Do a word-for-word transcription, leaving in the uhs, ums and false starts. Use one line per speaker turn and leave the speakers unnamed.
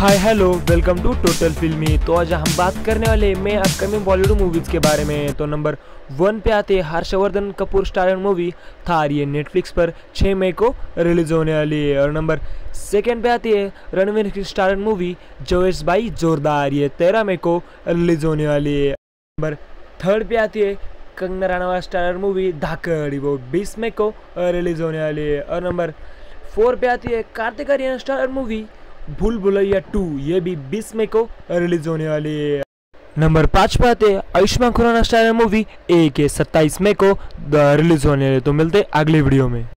Hi hello welcome to total filmy. तो आज हम बात करने वाले मैं अपकमिंग बॉलीवुड मूवीज़ के बारे में। तो नंबर वन पे आते हैं हर्षवर्धन कपूर स्टारर मूवी थार। ये नेटफ्लिक्स पर छः मई को रिलीज़ होने वाली है। और नंबर सेकेंड पे आती है रणवीर की स्टारर मूवी जोश भाई जोरदार। ये तेरह मई को रिलीज़ होने वाली है। नंबर थर्ड पे आती है कंगना रनावत स्टारर मूवी धाकड़। वो बीस मई को रिलीज़ होने वाली है। और नंबर फोर पे आती है कार्तिक आर्यन स्टारर मूवी भूल भुलैया टू। ये भी बीस मई को रिलीज होने वाली है। नंबर पाँच पे आते हैं Ayushmann Khurrana starrer movie Anek सत्ताईस मई को रिलीज होने वाली है। तो मिलते हैं अगले वीडियो में।